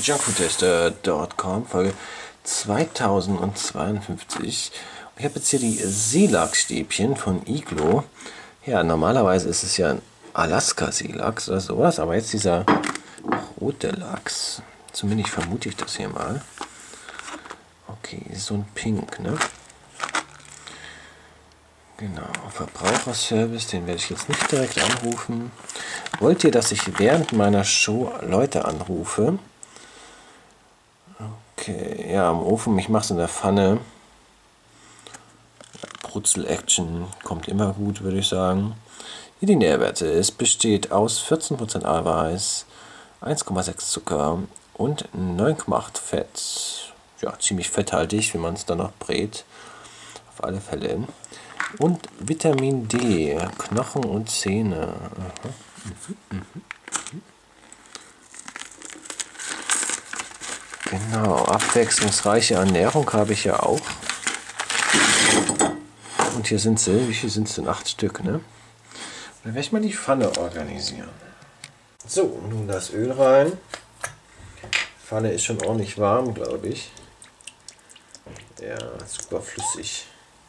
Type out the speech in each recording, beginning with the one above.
junkfoodtester.com, Folge 2052. Ich habe jetzt hier die Seelachsstäbchen von Iglo. Ja, normalerweise ist es ja ein Alaska-Seelachs oder sowas, aber jetzt dieser rote Lachs. Zumindest vermute ich das hier mal. Okay, so ein Pink, ne? Genau, Verbraucherservice, den werde ich jetzt nicht direkt anrufen. Wollt ihr, dass ich während meiner Show Leute anrufe? Okay, ja, im Ofen, ich mache es in der Pfanne. Brutzel-Action kommt immer gut, würde ich sagen. Hier die Nährwerte. Es besteht aus 14% Eiweiß, 1,6 Zucker und 9,8 Fett. Ja, ziemlich fetthaltig, wenn man es dann noch brät. Auf alle Fälle. Und Vitamin D, Knochen und Zähne. Genau, abwechslungsreiche Ernährung habe ich ja auch. Und hier sind sie, wie viel sind es denn? 8 Stück, ne? Dann werde ich mal die Pfanne organisieren. So, nun das Öl rein. Die Pfanne ist schon ordentlich warm, glaube ich. Ja, super flüssig.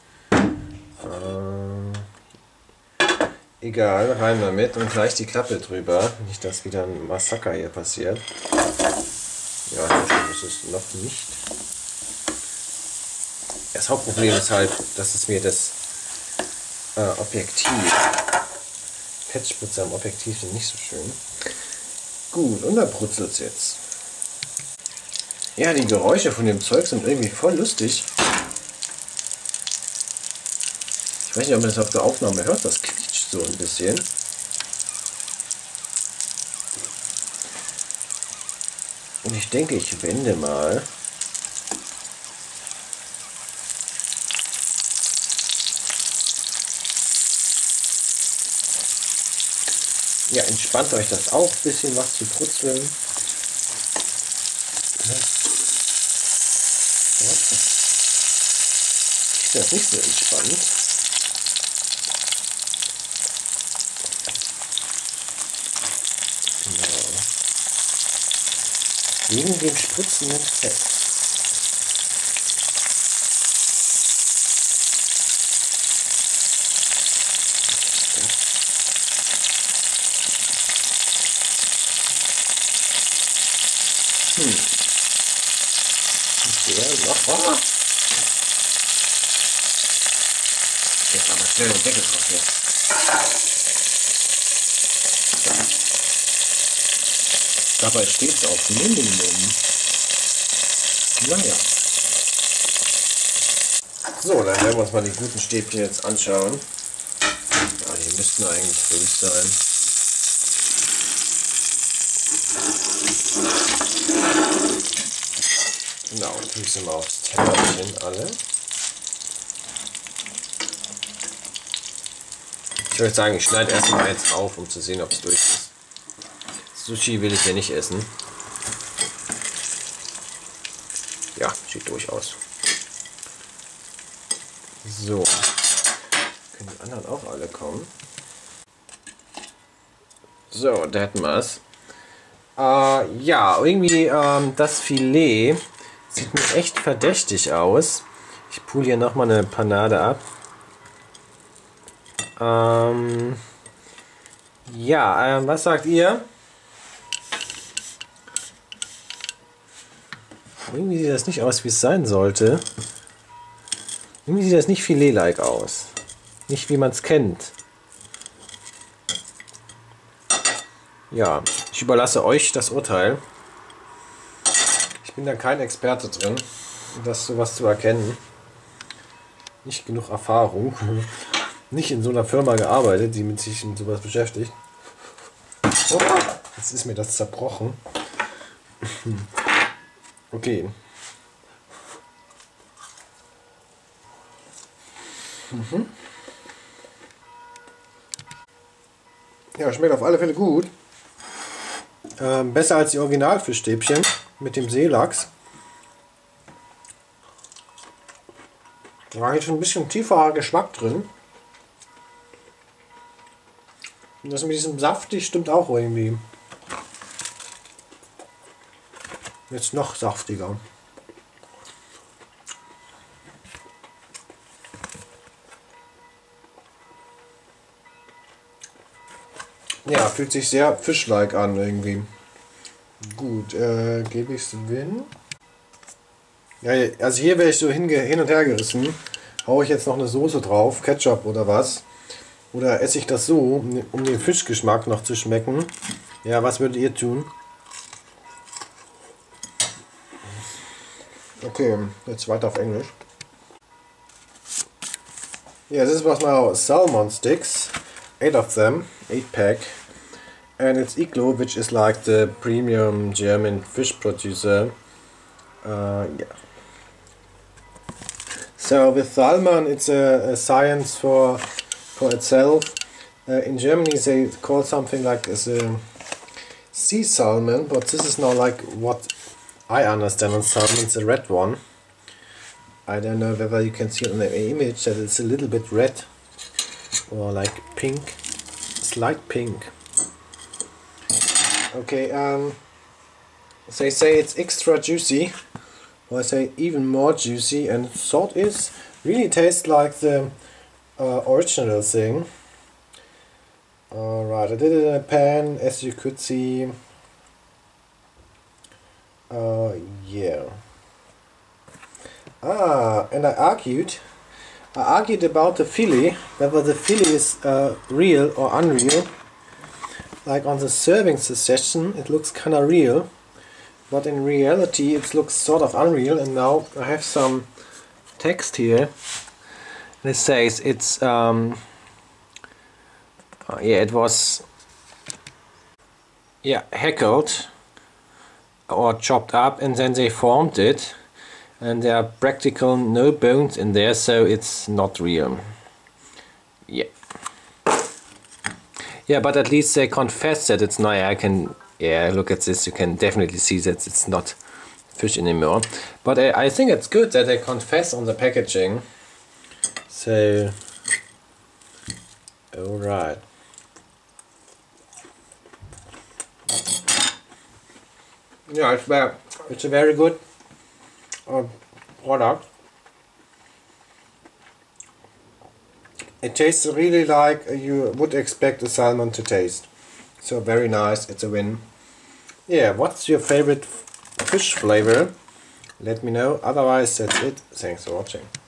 Egal, rein damit und gleich die Klappe drüber. Nicht, dass wieder ein Massaker hier passiert. Ja, das ist es noch nicht. Das Hauptproblem ist halt, dass es mir das Objektiv, Fettspritze am Objektiv sind nicht so schön. Gut, und da brutzelt es jetzt. Ja, die Geräusche von dem Zeug sind irgendwie voll lustig. Ich weiß nicht, ob man das auf der Aufnahme hört, das quietscht so ein bisschen. Und ich denke, ich wende mal. Ja, entspannt euch das auch, ein bisschen was zu brutzeln. Ist das nicht so entspannt? Genau. Wegen dem spritzenden Fett. Oh. Jetzt aber schnell den Deckel drauf hier. Dabei steht es auf Minimum. Naja. So, dann werden wir uns mal die guten Stäbchen jetzt anschauen. Ja, die müssten eigentlich durch sein. Genau, tue ich sie mal aufs Tellerchen alle. Ich würde sagen, ich schneide erstmal jetzt auf, um zu sehen, ob es durch ist. Sushi will ich ja nicht essen. Ja, sieht durch aus. So. Können die anderen auch alle kommen? So, da hätten wir es. Ja, irgendwie das Filet sieht mir echt verdächtig aus. Ich pule hier nochmal eine Panade ab. Ja, was sagt ihr? Irgendwie sieht das nicht aus, wie es sein sollte. Irgendwie sieht das nicht Filet-like aus. Nicht wie man es kennt. Ja, ich überlasse euch das Urteil. Ich bin da kein Experte drin, das sowas zu erkennen. Nicht genug Erfahrung. Nicht in so einer Firma gearbeitet, die sich mit sowas beschäftigt. Oh, jetzt ist mir das zerbrochen. Okay. Ja, schmeckt auf alle Fälle gut. Besser als die Originalfischstäbchen mit dem Seelachs. Da war jetzt schon ein bisschen tieferer Geschmack drin. Und das mit diesem saftig stimmt auch irgendwie. Jetzt noch saftiger. Ja, fühlt sich sehr fischlike an irgendwie. Gut, gebe ich es Win. Ja, also hier wäre ich so hin und her gerissen. Haue ich jetzt noch eine Soße drauf, Ketchup oder was? Oder esse ich das so, um den Fischgeschmack noch zu schmecken? Ja, was würdet ihr tun? Okay, jetzt weiter auf Englisch. Yeah, this was now salmon sticks, 8 of them, 8 pack. And it's Iglo, which is like the premium German fish producer. Yeah. So with salmon, it's a science for itself. In Germany, they call something like as a sea salmon, but this is not like what I understand on salmon. It's a red one. I don't know whether you can see on the image that it's a little bit red or like pink, slight pink. Okay, they say it's extra juicy, or I say even more juicy, and salt is really tastes like the original thing. Alright, I did it in a pan, as you could see. Yeah. And I argued about the fillet, whether the fillet is real or unreal. Like on the serving suggestion, it looks kinda real, but in reality it looks sort of unreal. And now I have some text here, and it says it's yeah, it was hackled or chopped up, and then they formed it, and there are practically no bones in there, so it's not real. Yeah. Yeah, but at least they confess that it's not. Yeah, look at this. You can definitely see that it's not fish anymore. But I think it's good that they confess on the packaging. So, all right. Yeah, it's a very good product. It tastes really like you would expect a salmon to taste. So very nice, it's a win. Yeah, what's your favorite fish flavor? Let me know, otherwise that's it. Thanks for watching.